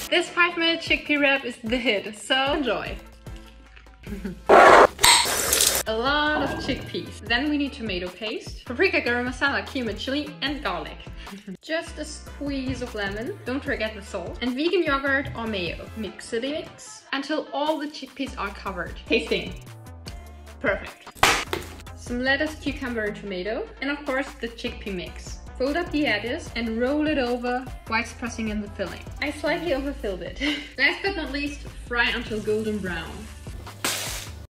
This 5-minute chickpea wrap is the hit, so enjoy. A lot of chickpeas. Then we need tomato paste, paprika, garam masala, cumin, chili and garlic. Just a squeeze of lemon, don't forget the salt, and vegan yogurt or mayo. Mixity mix until all the chickpeas are covered. Tasting. Perfect. Some lettuce, cucumber and tomato, and of course the chickpea mix. Fold up the edges and roll it over whilst pressing in the filling. I slightly overfilled it. Last but not least, fry until golden brown.